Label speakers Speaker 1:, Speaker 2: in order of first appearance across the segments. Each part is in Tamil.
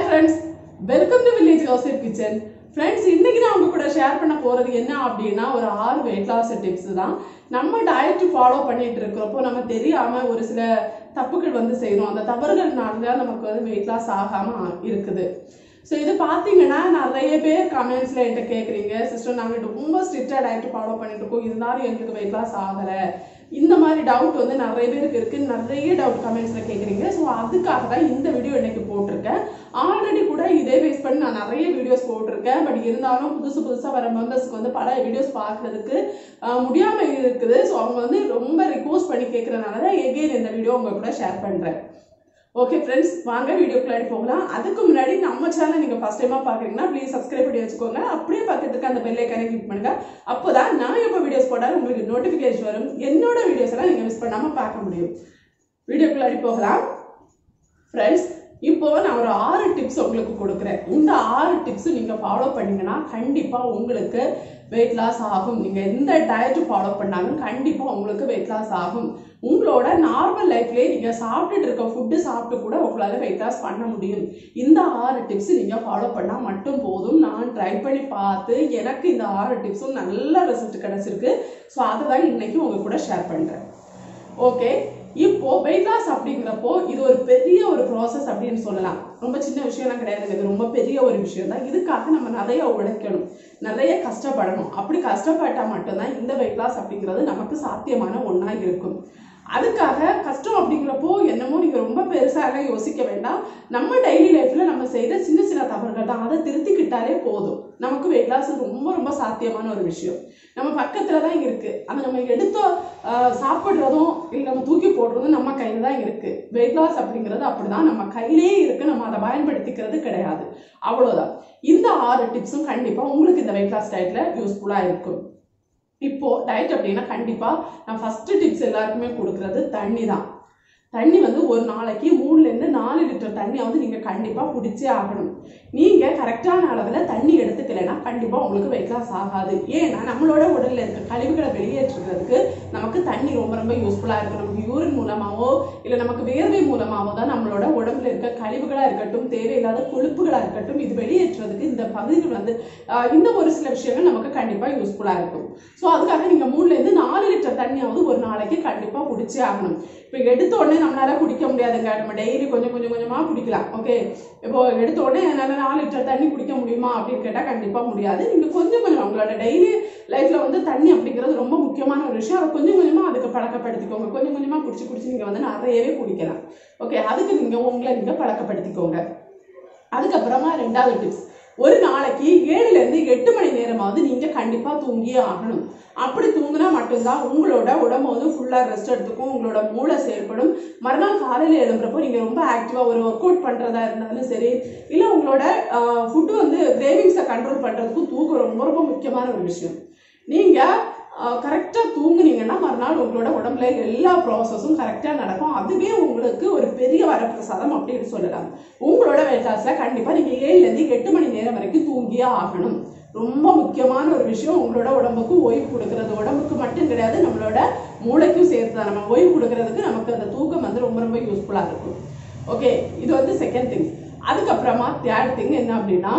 Speaker 1: friends, welcome to Village Gossip Kitchen. Friends, இன்னைக்கு நான் உங்க கூட ஷேர் பண்ண போறது என்ன அப்படினா ஒரு 6 weight loss tips தான். நம்ம டயட் ஃபாலோ பண்ணிட்டு இருக்கறப்போ நம்ம தெரியாம ஒரு சில தப்புகள் வந்து செய்றோம். அந்த தவறுகள்னால நமக்கு வந்து weight loss ஆகாம இருக்குது. சோ இது பாத்தீங்கன்னா நிறைய பேர் கமெண்ட்ஸ்ல என்கிட்ட கேக்குறீங்க, சிஸ்டர் நாங்க ரொம்ப ஸ்ட்ரிக்ட்டா டயட் ஃபாலோ பண்ணிட்டு இருக்கோம், இருந்தாலும் எங்களுக்கு weight loss ஆகல. இந்த மாதிரி டவுட் வந்து நிறைய பேருக்கு இருக்கு, நிறைய டவுட் கமெண்ட்ஸ்ல கேக்குறீங்க. சோ அதுக்காக தான் இந்த வீடியோ இன்னைக்கு போட்டுருக்கேன். ஆல்ரெடி கூட இதே பேஸ் பண்ணி நான் நிறைய வீடியோஸ் போட்டுருக்கேன். பட் இருந்தாலும் புதுசா வர மெம்பர்ஸ்க்கு வந்து பல வீடியோஸ் பார்க்கறதுக்கு முடியாம இருக்குது. சோ அவங்க வந்து ரொம்ப ரிக்வெஸ்ட் பண்ணி கேட்கறதுனால தான் எகைன் இந்த வீடியோ உங்க கூட ஷேர் பண்றேன். ஓகே ஃப்ரெண்ட்ஸ், வாங்க வீடியோக்குள்ள போகலாம். அதுக்கு முன்னாடி நம்ம சேனல் நீங்க ஃபர்ஸ்ட் டைமா பாக்குறீங்கன்னா ப்ளீஸ் சப்ஸ்கிரைப் பண்ணி வச்சுக்கோங்க. அப்படியே பக்கத்துக்கு அந்த பெல் ஐகானை கிளிக் பண்ணுங்க. அப்போதான் நான் எப்போ வீடியோஸ் போட்டாலும் உங்களுக்கு நோட்டிபிகேஷன் வரும். என்னோட வீடியோஸ் எல்லாம் நீங்க மிஸ் பண்ணாம பார்க்க முடியும். வீடியோக்குள்ள போகலாம். ஃப்ரெண்ட்ஸ், இப்போ நான் ஒரு 6 டிப்ஸ் உங்களுக்கு கொடுக்குறேன். இந்த 6 டிப்ஸ் நீங்க ஃபாலோ பண்ணீங்கன்னா கண்டிப்பா உங்களுக்கு வெயிட் லாஸ் ஆகும். நீங்க எந்த டயட் ஃபாலோ பண்ணாலும் கண்டிப்பா உங்களுக்கு வெயிட் லாஸ் ஆகும். உங்களோட நார்மல் லைஃப்லயே நீங்க சாப்பிட்டுட்டு இருக்க ஃபுட்டு சாப்பிட்டு கூட உங்களால வெயிட் லாஸ் பண்ண முடியும். இந்த 6 டிப்ஸ் நீங்க ஃபாலோ பண்ணா மட்டும் போதும். நான் ட்ரை பண்ணி பார்த்து எனக்கு இந்த 6 டிப்ஸும் நல்ல ரிசல்ட் கிடைச்சிருக்கு. ஸோ அதை தான் இன்னைக்கு உங்க கூட ஷேர் பண்றேன். ஓகே, இப்போ வெயிட் லாஸ் அப்படிங்கிறப்போ இது ஒரு பெரிய ஒரு ப்ராசஸ் அப்படின்னு சொல்லலாம். ரொம்ப சின்ன விஷயம்லாம் கிடையாது, இது ரொம்ப பெரிய ஒரு விஷயம் தான். இதுக்காக நம்ம நிறைய உழைக்கணும், நிறைய கஷ்டப்படணும். அப்படி கஷ்டப்பட்டா மட்டும்தான் இந்த வெயிட் லாஸ் அப்படிங்கிறது நமக்கு சாத்தியமான ஒன்றா இருக்கும். அதுக்காக கஷ்டம் அப்படிங்கிறப்போ என்னமோ நீங்க ரொம்ப பெருசாக யோசிக்க வேண்டாம். நம்ம டெய்லி லைஃப்ல நம்ம செய்யற சின்ன சின்ன தவறுகள் தான், அதை திருத்திக்கிட்டாலே போதும். நமக்கு வெயிட் லாஸ் ரொம்ப சாத்தியமான ஒரு விஷயம். நம்ம பக்கத்துல தான் இருக்கு. அது நம்ம எடுத்து சாப்பிடுறதும் இல்லை நம்ம தூக்கி போடுறதும் நம்ம கையில தான் இருக்கு. வெயிட் லாஸ் அப்படிங்கிறது அப்படிதான், நம்ம கையிலே இருக்கு, நம்ம அதை பயன்படுத்திக்கிறது கிடையாது, அவ்வளவுதான். இந்த 6 டிப்ஸும் கண்டிப்பா உங்களுக்கு இந்த வெயிட் லாஸ் டயட்ல யூஸ்ஃபுல்லா இருக்கும். இப்போ டயட் அப்படின்னா கண்டிப்பா நான் ஃபர்ஸ்ட் டிப்ஸ் எல்லாருக்குமே கொடுக்கறது தண்ணி தான். தண்ணி வந்து ஒரு நாளைக்கு 3 லிருந்து 4 லிட்டர் தண்ணியாவது நீங்க கண்டிப்பா குடிச்சே ஆகணும். நீங்க கரெக்டான அளவுல தண்ணி எடுத்துக்கலைன்னா கண்டிப்பா உங்களுக்கு வெயிட் லாஸ் ஆகாது. ஏன்னா நம்மளோட உடல்ல இருக்க கழிவுகளை வெளியேற்றுறதுக்கு நமக்கு தண்ணி ரொம்ப யூஸ்ஃபுல்லா இருக்கும். நமக்கு யூரின் மூலமாவோ இல்ல நமக்கு வேர்வை மூலமாவோ தான் நம்மளோட உடம்புல இருக்க கழிவுகளா இருக்கட்டும், தேவையில்லாத கொழுப்புகளா இருக்கட்டும், இது வெளியேற்றுறதுக்கு இந்த பகுதிகள் வந்து இந்த ஒரு சில விஷயங்கள் நமக்கு கண்டிப்பா யூஸ்ஃபுல்லா இருக்கும். ஸோ அதுக்காக நீங்க 3 லிருந்து 4 லிட்டர் தண்ணியாவது ஒரு நாளைக்கு கண்டிப்பா குடிச்சே ஆகணும். இப்போ எடுத்த உடனே நம்மளால குடிக்க முடியாதுங்க, நம்ம டெய்லி கொஞ்சமா குடிக்கலாம். ஓகே, இப்போ எடுத்த உடனே என்னால 4 லிட்டர் தண்ணி குடிக்க முடியுமா அப்படின்னு கேட்டா கண்டிப்பா முடியாது. நீங்க கொஞ்சம் உங்களோட டெய்லி லைஃப்ல வந்து தண்ணி அப்படிங்கிறது ரொம்ப முக்கியமான ஒரு விஷயம். அதை கொஞ்சமா அதுக்கு பழக்கப்படுத்திக்கோங்க. கொஞ்சமா குடிச்சு நீங்க வந்து நிறையவே குடிக்கலாம். ஓகே, அதுக்கு நீங்க பழக்கப்படுத்திக்கோங்க. அதுக்கப்புறமா 2வது டிப்ஸ், ஒரு நாளைக்கு 7 லிருந்து 8 மணி நேரமாவது நீங்க கண்டிப்பா தூங்கியே ஆகணும். அப்படி தூங்கினா மட்டும்தான் உங்களோட உடம்பு வந்து ஃபுல்லா ரெஸ்ட் எடுத்துக்கும், உங்களோட மூளை செயல்படும். மறுநாள் காலையில எழும்புறப்போ நீங்க ரொம்ப ஆக்டிவா ஒரு ஒர்க் அவுட் பண்றதா இருந்தாலும் சரி, இல்ல உங்களோட ஃபுட்டு வந்து கிரேவிங்ஸை கண்ட்ரோல் பண்றதுக்கும் தூக்கம் ரொம்ப முக்கியமான ஒரு விஷயம். நீங்க கரெக்டா தூங்குனீங்கன்னா மறுநாள் உங்களோட உடம்புல எல்லா ப்ராசஸும் கரெக்டா நடக்கும். அதுவே உங்களுக்கு ஒரு பெரிய வரப்பிரசாதம் அப்படின்னு சொல்லலாம். உங்களோட வெயிட் லாஸ்ல கண்டிப்பா நீங்க 7 லிருந்து 8 மணி நேரம் வரைக்கும் தூங்கியே ஆகணும். ரொம்ப முக்கியமான ஒரு விஷயம். உங்களோட உடம்புக்கு ஓய்வு கொடுக்கறது, உடம்புக்கு மட்டும் கிடையாது நம்மளோட மூளைக்கும் சேர்த்துதான். நம்ம ஓய்வு கொடுக்கறதுக்கு நமக்கு அந்த தூக்கம் வந்து ரொம்ப யூஸ்ஃபுல்லா இருக்கும். ஓகே, இது வந்து செகண்ட் திங். அதுக்கப்புறமா தேர்ட் திங் என்ன அப்படின்னா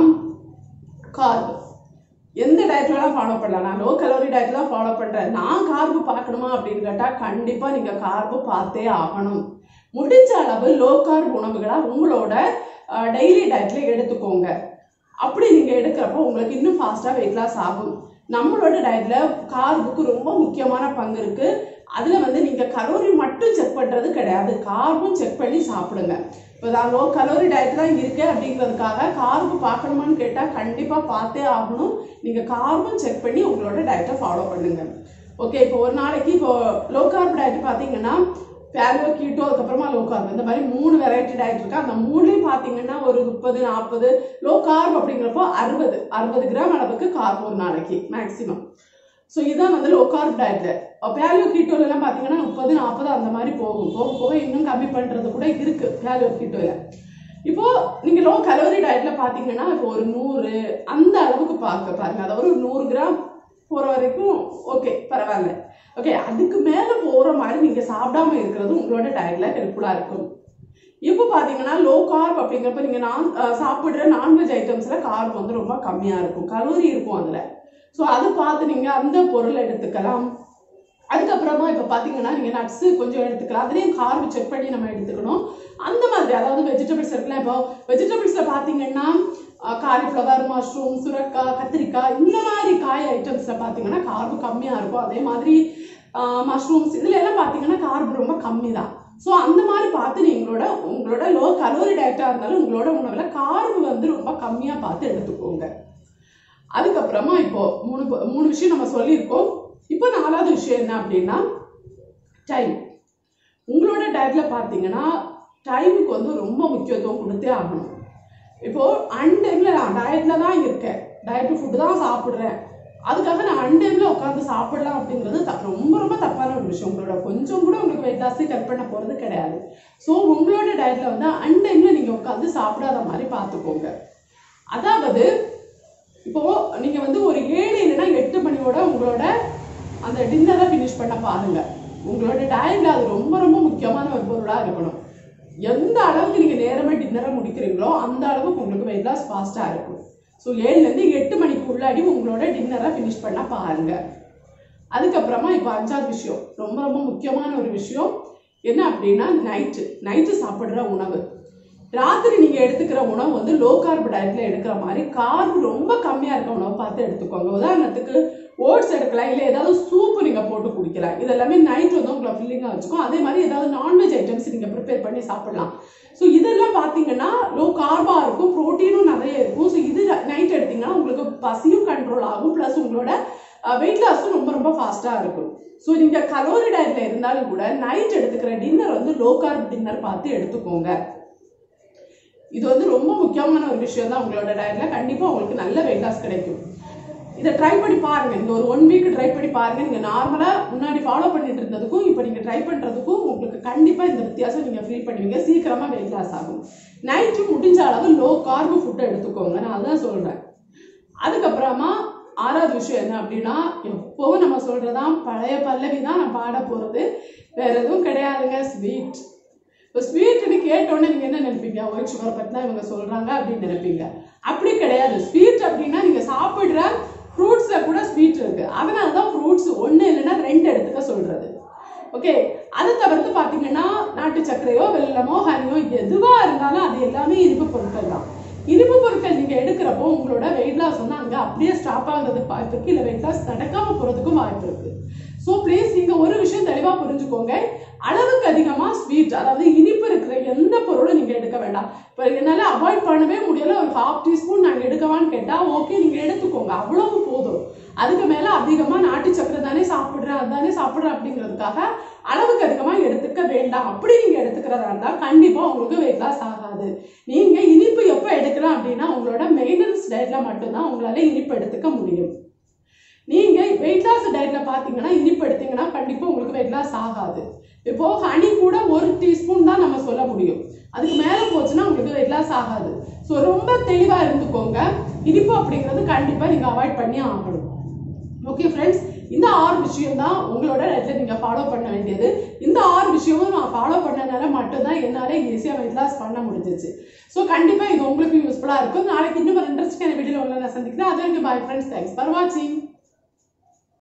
Speaker 1: கார்ப். எந்த டயட்லாம் ஃபாலோ பண்ணலாம்? நான் லோ கலோரி டயட் தான் ஃபாலோ பண்றேன். நான் கார்பு பார்க்கணுமா அப்படின்னு கேட்டா கண்டிப்பா நீங்க கார்பு பார்த்தே ஆகணும். முடிஞ்ச அளவு லோ கார்ப் உணவுகளா உங்களோட டெய்லி டயட்ல எடுத்துக்கோங்க. அப்படி நீங்க எடுக்கிறப்போ உங்களுக்கு இன்னும் ஃபாஸ்டா வெயிட் லாஸ் ஆகும். நம்மளோட டயட்ல கார்புக்கு ரொம்ப முக்கியமான பங்கு இருக்கு. அதுல வந்து நீங்க கலோரி மட்டும் செக் பண்றது கிடையாது, கார்பும் செக் பண்ணி சாப்பிடுங்க. இப்போ நான் லோ கலோரி டயட் தான் இருக்கு அப்படிங்கிறதுக்காக கார்பு பார்க்கணுமான்னு கேட்டா கண்டிப்பா பார்த்தே ஆகணும். நீங்க கார்பும் செக் பண்ணி உங்களோட டயட்டை ஃபாலோ பண்ணுங்க. ஓகே, இப்போ ஒரு நாளைக்கு இப்போ லோ கார்ப் டயட் பார்த்தீங்கன்னா பேலியோ, கீட்டோ, அதுக்கப்புறமா லோ கார்ப், இந்த மாதிரி 3 வெரைட்டி டயட் இருக்கு. அந்த 3லயும் பார்த்தீங்கன்னா ஒரு 30, 40. லோ கார்ப் அப்படிங்கிறப்போ 60 கிராம் அளவுக்கு கார்ப் ஒரு நாளைக்கு மேக்சிமம். ஸோ இதுதான் வந்து லோ கார்ப் டயட்ல. பேலியோ கீட்டோல எல்லாம் பார்த்தீங்கன்னா 30, 40 அந்த மாதிரி போக இன்னும் கம்மி பண்றது கூட இருக்கு பேலியோ கீட்டோல. இப்போ நீங்க லோ கலோரி டயட்ல பாத்தீங்கன்னா இப்போ ஒரு 100 அந்த அளவுக்கு பாருங்க. அதாவது ஒரு 100 கிராம் போற வரைக்கும் ஓகே, பரவாயில்ல. ஓகே, அதுக்கு மேல போற மாதிரி நீங்க சாப்பிடாம இருக்கிறது உங்களோட டயட்ல ஹெல்ப்ஃபுல்லா இருக்கும். இப்போ பார்த்தீங்கன்னா லோ கார்ப் அப்படிங்கிறப்ப நீங்கள் சாப்பிட்ற நான்வெஜ் ஐட்டம்ஸில் கார்ப் வந்து ரொம்ப கம்மியாக இருக்கும், கலோரி இருக்கும் அதில். ஸோ அதை பார்த்து நீங்கள் அந்த பொருளை எடுத்துக்கலாம். அதுக்கப்புறமா இப்போ பார்த்தீங்கன்னா நீங்கள் நட்ஸு கொஞ்சம் எடுத்துக்கலாம், அதுலேயும் கார்ப் செக் பண்ணி நம்ம எடுத்துக்கணும். அந்த மாதிரி அதாவது வெஜிடபிள்ஸ் இருக்கலாம். இப்போ வெஜிடபிள்ஸில் பார்த்தீங்கன்னா காலிஃப்ளவர், மஷ்ரூம், சுரக்காய், கத்திரிக்காய் இந்த மாதிரி காய் ஐட்டம்ஸில் பார்த்தீங்கன்னா கார்பு கம்மியாக இருக்கும். அதே மாதிரி மஷ்ரூம்ஸ் இதில் எல்லாம் பார்த்தீங்கன்னா கார்பு ரொம்ப கம்மி தான். ஸோ அந்த மாதிரி பார்த்து உங்களோட லோ கலோரி டயட்டாக இருந்தாலும் உங்களோட உணவில் கார்பு வந்து ரொம்ப கம்மியாக பார்த்து எடுத்துக்கோங்க. அதுக்கப்புறமா இப்போ மூணு விஷயம் நம்ம சொல்லியிருக்கோம். இப்போ 4வது விஷயம் என்ன அப்படின்னா டைம். உங்களோட டயட்டில் பார்த்தீங்கன்னா டைமுக்கு வந்து ரொம்ப முக்கியத்துவம் கொடுத்தே ஆகணும். இப்போது அன்டைமில் நான் டயட்டில் தான் இருக்கேன், டயட்டு ஃபுட்டு தான் சாப்பிட்றேன், அதுக்காக நான் அன்டைமில் உட்காந்து சாப்பிடலாம் அப்படிங்கிறது ரொம்ப ரொம்ப தப்பான ஒரு விஷயம். உங்களோட கொஞ்சம் கூட உங்களுக்கு வெயிட் லாஸே கட் பண்ண போகிறது கிடையாது. ஸோ உங்களோட டயட்டில் வந்து அன்டைமில் நீங்கள் உட்காந்து சாப்பிடாத மாதிரி பார்த்துக்கோங்க. அதாவது இப்போது நீங்கள் வந்து ஒரு 7 இல்லைன்னா 8 மணியோட உங்களோட அந்த டின்னரை ஃபினிஷ் பண்ண பாருங்கள். உங்களோட டயட்டில் அது ரொம்ப ரொம்ப முக்கியமான ஒரு பொருளாக இருக்கணும். எந்த அளவுக்கு நீங்கள் நேரமாக டின்னரை முடிக்கிறீங்களோ அந்த அளவுக்கு உங்களுக்கு வெயிட் லாஸ் ஃபாஸ்ட்டாக இருக்கும். ஸோ 7லேருந்து 8 மணிக்கு உள்ளாடி உங்களோட டின்னரை ஃபினிஷ் பண்ண பாருங்கள். அதுக்கப்புறமா இப்போ 5வது விஷயம் ரொம்ப ரொம்ப முக்கியமான ஒரு விஷயம் என்ன அப்படின்னா நைட்டு சாப்பிட்ற உணவு. ராத்திரி நீங்கள் எடுத்துக்கிற உணவு வந்து லோ கார்ப் டயட்டில் எடுக்கிற மாதிரி கார்பு ரொம்ப கம்மியாக இருக்க உணவை பார்த்து எடுத்துக்கோங்க. உதாரணத்துக்கு ஓட்ஸ் எடுக்கலாம், இல்லை ஏதாவது சூப்பு நீங்கள் போட்டு குடிக்கலாம். இதெல்லாமே நைட் வந்து உங்களை ஃபில்லிங்காக வச்சுக்கும். அதே மாதிரி ஏதாவது நான்வெஜ் ஐட்டம்ஸ் நீங்கள் ப்ரிப்பேர் பண்ணி சாப்பிடலாம். ஸோ இதெல்லாம் பார்த்தீங்கன்னா லோ கார்பாக இருக்கும், ப்ரோட்டீனும் நிறைய இருக்கும். ஸோ இது நைட் எடுத்திங்கன்னா உங்களுக்கு பசியும் கண்ட்ரோல் ஆகும், ப்ளஸ் உங்களோட வெயிட் லாஸும் ரொம்ப ரொம்ப ஃபாஸ்ட்டாக இருக்கும். ஸோ நீங்கள் கலோரி டயட்டில் இருந்தாலும் கூட நைட் எடுத்துக்கிற டின்னர் வந்து லோ கார்ப் டின்னர் பார்த்து எடுத்துக்கோங்க. இது வந்து ரொம்ப முக்கியமான ஒரு விஷயம் தான். உங்களோட டயட்டில் கண்டிப்பாக உங்களுக்கு நல்ல வெயிட் லாஸ் கிடைக்கும். இதை ட்ரை பண்ணி பாருங்கள். இந்த ஒரு 1 வீக் ட்ரை பண்ணி பாருங்கள். நீங்கள் நார்மலாக முன்னாடி ஃபாலோ பண்ணிட்டு இருந்ததுக்கும் இப்போ நீங்கள் ட்ரை பண்ணுறதுக்கும் உங்களுக்கு கண்டிப்பாக இந்த வித்தியாசம் நீங்கள் ஃபீல் பண்ணுவீங்க. சீக்கிரமாக வெயிட் லாஸ் ஆகும். நைட்டு முடிஞ்ச அளவு லோ கார்பு ஃபுட்டை எடுத்துக்கோங்க, நான் அதான் சொல்கிறேன். அதுக்கப்புறமா 6வது விஷயம் என்ன அப்படின்னா எப்போவும் நம்ம சொல்கிறதான் பழைய பல்லவி தான் நான் பாட போகிறது, வேறு எதுவும் கிடையாதுங்க. ஸ்வீட். இப்போ ஸ்வீட்டுன்னு கேட்டோன்னே நீங்கள் என்ன நினைப்பீங்க? ஒயிட் சுகரை பற்றி தான் இவங்க சொல்கிறாங்க அப்படின்னு நினைப்பீங்க. அப்படி கிடையாது. ஸ்வீட் அப்படின்னா நீங்கள் சாப்பிட்ற ஃப்ரூட்ஸில் கூட ஸ்வீட் இருக்குது. அதனால தான் ஃப்ரூட்ஸ் 1 இல்லைன்னா 2 எடுத்துக்க சொல்கிறது. ஓகே, அதை தவிர்த்து பார்த்தீங்கன்னா நாட்டு சர்க்கரையோ வெல்லமோ ஹனியோ எதுவாக இருந்தாலும் அது எல்லாமே இனிப்பு பொருட்கள் தான். இனிப்பு பொருட்கள் நீங்கள் எடுக்கிறப்போ உங்களோட வெயிட் லாஸ் வந்து அங்கே அப்படியே ஸ்டாப் ஆகுறதுக்கு வாய்ப்பு இருக்குது, இல்லை வெயிட் லாஸ் நடக்காமல் போகிறதுக்கும் வாய்ப்பு இருக்குது. ஸோ ப்ளீஸ் நீங்கள் ஒரு விஷயம் தெளிவாக புரிஞ்சுக்கோங்க. அளவுக்கு அதிகமாக ஸ்வீட் அதாவது இனிப்பு இருக்கிற எந்த பொருளும் நீங்கள் எடுக்க வேண்டாம். இப்போ என்னால் அவாய்ட் பண்ணவே முடியலை, ஒரு 1/2 டீஸ்பூன் நாங்கள் எடுக்கவான்னு கேட்டால் ஓகே நீங்கள் எடுத்துக்கோங்க, அவ்வளவு போதும். அதுக்கு மேலே அதிகமாக நாட்டு சக்கரை தானே சாப்பிட்றேன் அதுதானே சாப்பிட்றேன் அப்படிங்கிறதுக்காக அளவுக்கு அதிகமாக எடுத்துக்க வேண்டாம். அப்படி நீங்கள் எடுத்துக்கிறதா இருந்தால் கண்டிப்பாக உங்களுக்கு வெயிட் லாஸ் ஆகாது. நீங்கள் இனிப்பு எப்போ எடுக்கலாம் அப்படின்னா உங்களோட மெயின்டெனன்ஸ் டயட்டில் மட்டும்தான் உங்களால் இனிப்பு எடுத்துக்க முடியும். நீங்கள் வெயிட் லாஸ் டயட்டில் பார்த்தீங்கன்னா இனிப்பு எடுத்தீங்கன்னா கண்டிப்பாக உங்களுக்கு வெயிட் லாஸ் ஆகாது. இப்போது ஹனி கூட 1 டீஸ்பூன் தான் நம்ம சொல்ல முடியும், அதுக்கு மேலே போச்சுன்னா உங்களுக்கு வெயிட் லாஸ் ஆகாது. ஸோ ரொம்ப தெளிவாக இருந்துக்கோங்க. இனிப்பு அப்படிங்கிறது கண்டிப்பாக நீங்கள் அவாய்ட் பண்ணி ஆகணும். ஓகே ஃப்ரெண்ட்ஸ், இந்த 6 விஷயம் தான் உங்களோட டயட்டில் நீங்கள் ஃபாலோ பண்ண வேண்டியது. இந்த 6 விஷயமும் நான் ஃபாலோ பண்ணனால மட்டும்தான் என்னால் ஈஸியாக வெயிட் லாஸ் பண்ண முடிஞ்சிச்சு. ஸோ கண்டிப்பாக இது உங்களுக்கு யூஸ்ஃபுல்லாக இருக்கும். நாளைக்கு இன்னும் ஒரு இன்ட்ரெஸ்டிங்கான வீடியோவில் உங்களை நான் சந்திக்கிறேன். அதே பாய் ஃப்ரெண்ட்ஸ், தேங்க்ஸ் ஃபார் வாட்சிங்.